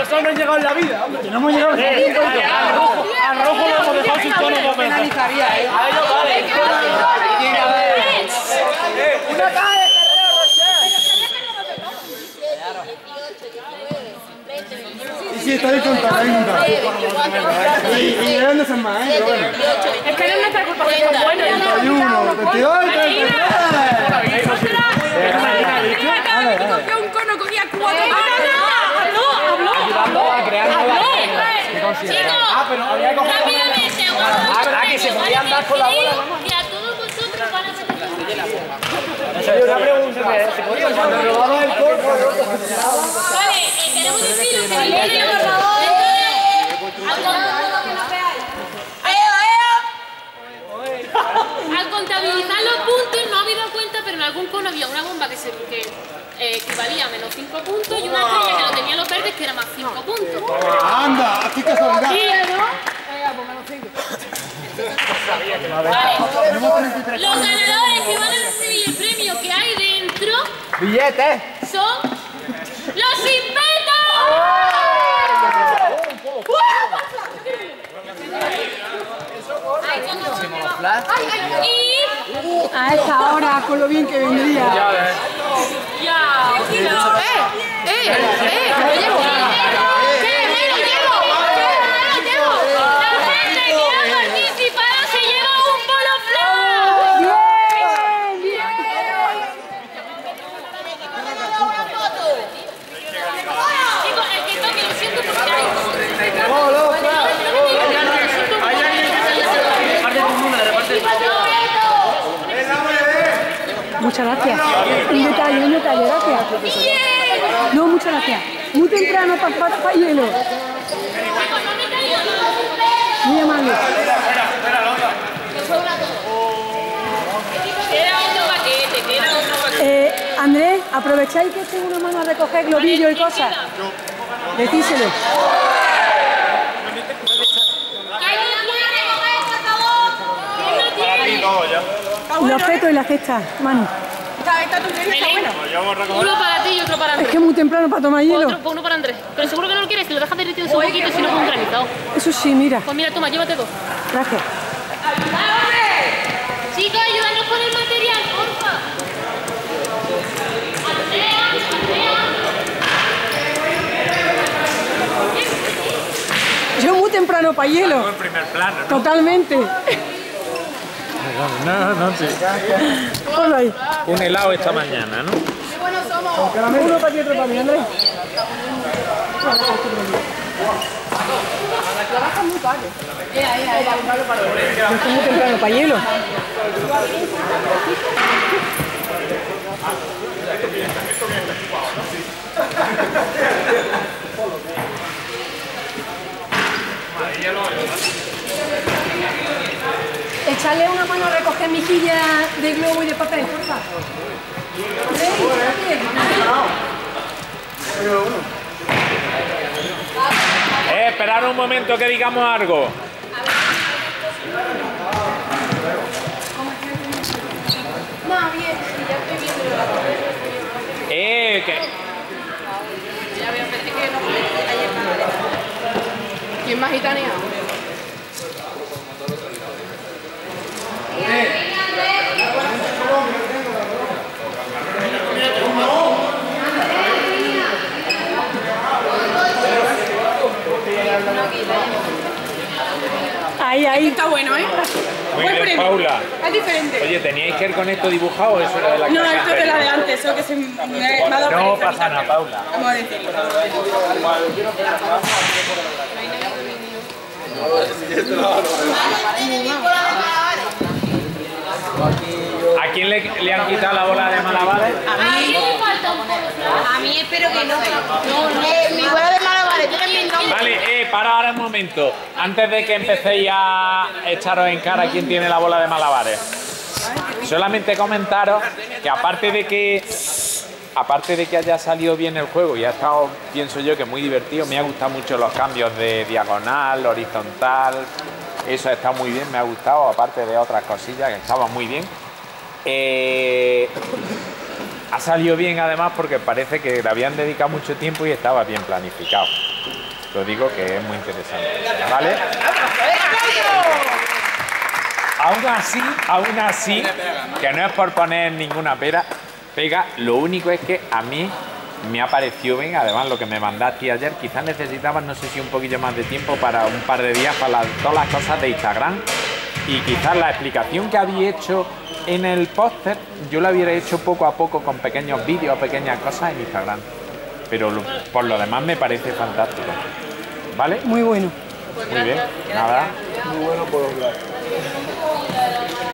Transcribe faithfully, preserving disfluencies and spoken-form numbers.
nosotros no hemos llegado en la vida, hombre. Que no hemos llegado. Eh, al rojo, al rojo lo hemos dejado sin tono dos veces. Penalizaría, ¿eh? A ellos vale. Una caja de Sí, sí, está ahí contado, ahí contado. Y llegan de San más, ¿eh? Pero bueno. Es que no es nuestra culpa que son buenos. treinta y uno, treinta y dos, treinta y tres. Cogió un cono, cogía cuatro. ¡Habló! ¡Habló! ayudando a crear nuevas reglas. Chicos, Ah, pero había que coger. rápidamente, Ah, que se podía andar con la bola. y a todos vosotros van a meter Hay una pregunta, ¿se podía cuando robaba el cuerpo? Vale, eh, queremos deciros que el vídeo, por favor. Al contabilizar los puntos no habéis dado cuenta, pero en algún cono había una bomba que se que, eh, equivalía a menos cinco puntos y una estrella que lo tenía los verdes que era más cinco puntos. Anda, aquí casualidad. Vale. Los ganadores que van a recibir el premio que hay dentro ¡Billetes! son los Inventos. Y A esta hora, con lo bien que vendría. ya, ¡Eh! ¡Eh! ¡Eh! ¡Lo llevo! ¿Qué? ¡Me lo llevo! ¡Me lo llevo! La gente que ha participado se lleva un polo flash. ¡Bien! ¡Bien! Chicos, el que toque, lo siento porque hay Muchas gracias. Un detalle, un detalle, gracias. No, muchas gracias. Muy temprano para pa, pa hielo. Muy amable. Queda otro paquete, queda otro paquete. Eh, Andrés, aprovecháis que tengo una mano a recoger globillos y cosas. Decíselo. ¿Quién lo quiere recoger, por favor? ¿Quién lo tiene? Los fetos y la cesta, mano. Uno para ti y otro para Es Andrés. que es muy temprano para tomar hielo. Otro, uno para Andrés. Pero seguro que no lo quieres, si lo dejas derretido un poquito y si no, con un granizado. Eso sí, mira. Pues mira, toma, llévate dos. Gracias. Chicos, ayúdanos con el material, porfa. Andrea, Andrea. Yo muy temprano para hielo. En primer plano, ¿no? Totalmente. No, no, sí. Ponlo ahí. Un helado esta mañana, ¿no? Uno para ti, otro para mí, Andrés. Yo estoy muy temprano para hielo. Echarle una mano a recoger mejillas de globo y de papel, por favor. Eh, esperar un momento que digamos algo. No, bien, sí, ya estoy viendo la cosa. Eh, que... Ya veo, pensé que no fue ayer para ¿Quién más gitanea? Ahí, ahí. Está bueno, ¿eh? Muy Buen bien, premio. Paula. Es diferente. Oye, ¿teníais que ir con esto dibujado o eso era de la No, clase esto es de la de anterior? antes, eso que se me, me ha dado No pereza pasa nada, quitarlo. Paula. Vamos a decirlo. ¿A quién le, le han quitado la bola de malabares? ¿A quién le falta un polo flash? A mí espero que no. No, eh, mi bola de malabares tiene mi nombre. Vale, eh, para ahora un momento. Antes de que empecéis a echaros en cara quién tiene la bola de malabares. Solamente comentaros que aparte de que aparte de que haya salido bien el juego y ha estado, pienso yo, que muy divertido, me ha gustado mucho los cambios de diagonal, horizontal, eso ha estado muy bien, me ha gustado, aparte de otras cosillas que estaban muy bien. Eh, ha salido bien además porque parece que le habían dedicado mucho tiempo y estaba bien planificado. Lo digo que es muy interesante, ¿vale? Aún así, aún así, que no es por poner ninguna pera, pega, lo único es que a mí me ha parecido bien, además lo que me mandaste ayer, quizás necesitabas, no sé si un poquillo más de tiempo para un par de días para las, todas las cosas de Instagram, y quizás la explicación que había hecho en el póster, yo la hubiera hecho poco a poco con pequeños vídeos, pequeñas cosas en Instagram, pero lo, por lo demás me parece fantástico, ¿vale? Muy bueno. Muy bien, nada. Muy bueno por hablar.